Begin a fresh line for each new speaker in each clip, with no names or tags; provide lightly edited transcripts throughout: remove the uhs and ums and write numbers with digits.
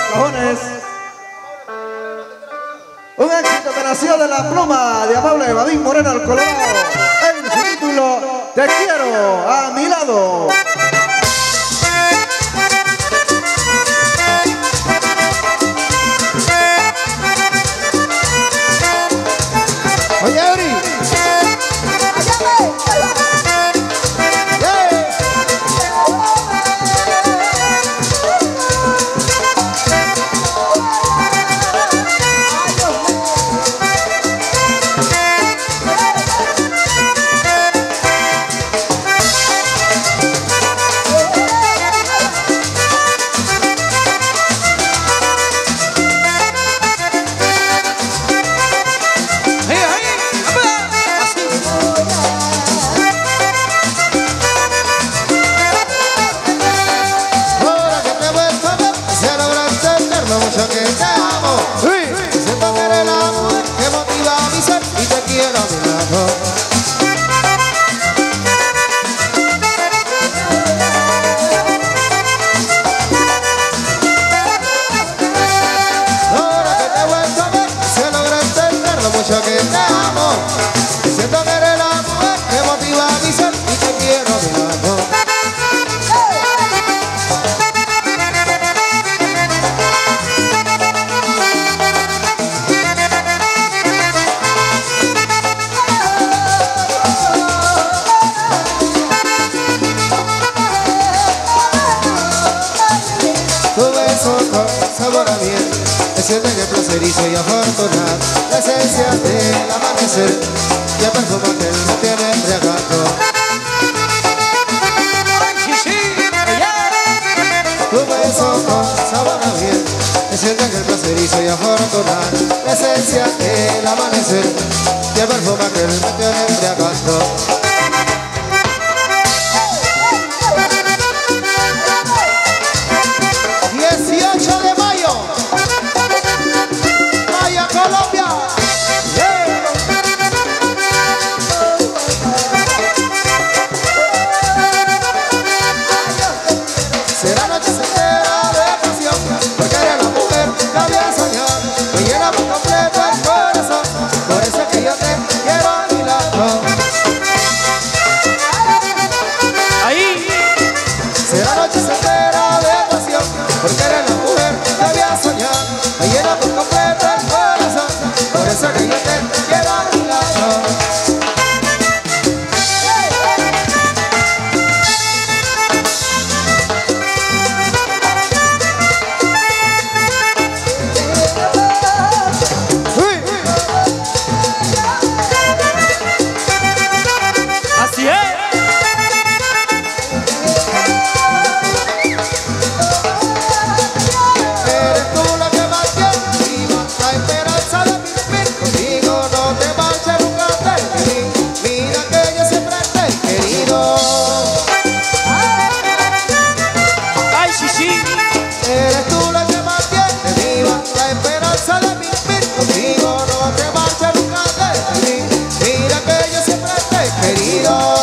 cajones. Un éxito que nació de la pluma de amable Vadín Moreno el Colorado en su título Te quiero a mi lado. Oye, Uri.
Placerizo y afortunado, la esencia del amanecer y el perfume que me tiene embriagado. Tu beso con sabor a miel, me siento en el placerizo y afortunado, la esencia del amanecer y el perfume que me tiene embriagado. 18 de mayo. Colombia, será noche entera de pasión, porque eres la mujer que había soñado, me llena por completo el corazón, por eso es que yo te quiero a mi lado. Ahí será noche entera de pasión, porque eres la mujer que había soñado, me llena por completo el corazón, por eso que yo te quiero a mi lado. Así es. Eres tú la que más viva, la esperanza de vivir contigo, no te marches nunca de mí. Mira que yo siempre te he querido. Ay, sí, sí. Eres tú la que más viva, la esperanza de vivir contigo, no te marches nunca de mí. Mira que yo siempre te he querido.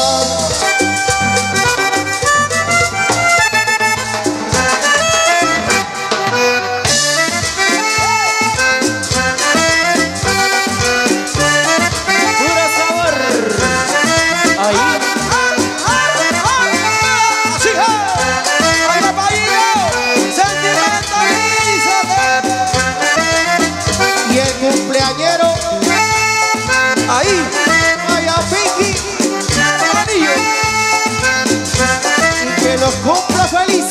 Y el cumpleañero ahí, vaya Pinky, y que los cumpla feliz.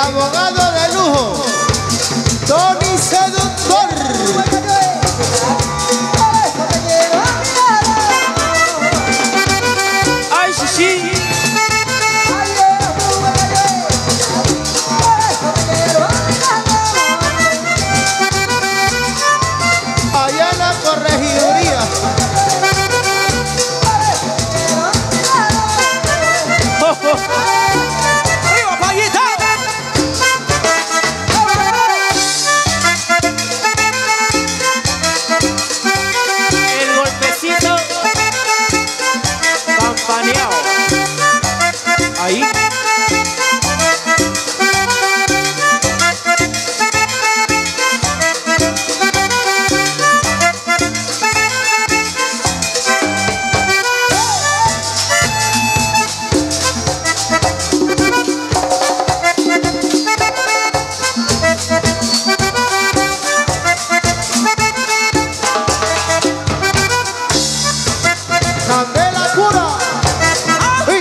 abogado de lujo, Tony Seductor.
Ay, sí, sí.
Allá en la corregiduría.
¡Arriba, Payita! El golpecito campaneado. Ahí.
Candela pura. ¡Uy!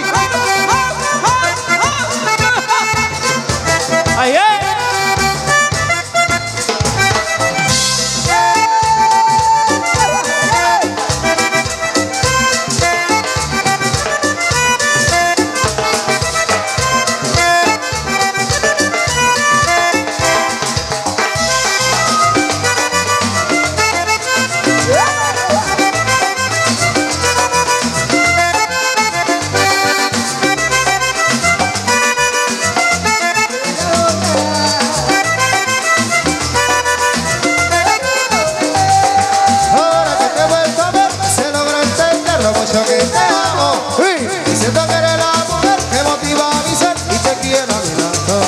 Ahí,
Ahora que te he vuelto a ver, se logra entender lo mucho que te amo. Y siento que eres la mujer que motiva mi ser y te quiero a mi lado.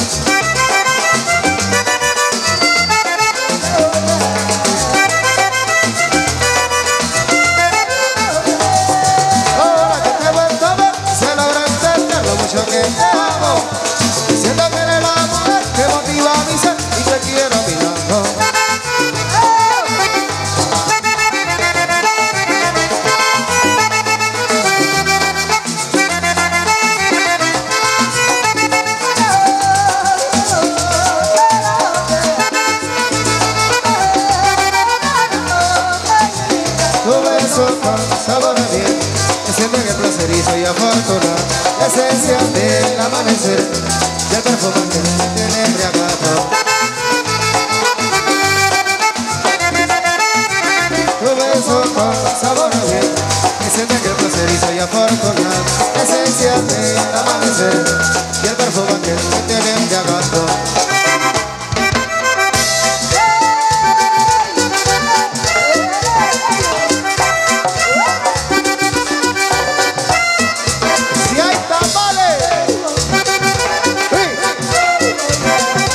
Ahora que te he vuelto a ver, se logra entender lo mucho que te amo. Y siento que eres la mujer que motiva mi ser y te quiero a mi lado. Tu beso con sabor a miel, me siento en el placerizo y afortunado, la esencia del amanecer, del perfume que me tiene embriagado. Tu beso con sabor a miel, me siento en el placerizo y afortunado, la esencia del amanecer, y el perfume que me tiene embriagado. Si hay tamales, ¡sí!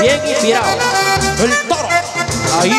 bien inspirado. El toro. Ahí.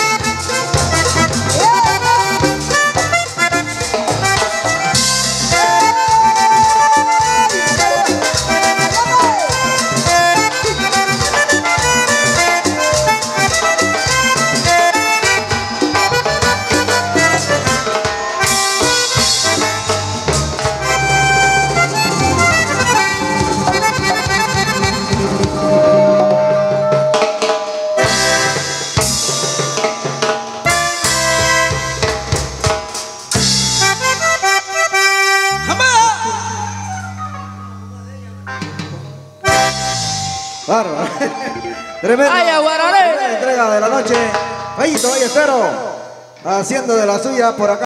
Bárbaro. Tremendo.
Ay, aguararé.
Primera entrega de la noche. Fayito Ballestero haciendo de la suya por acá.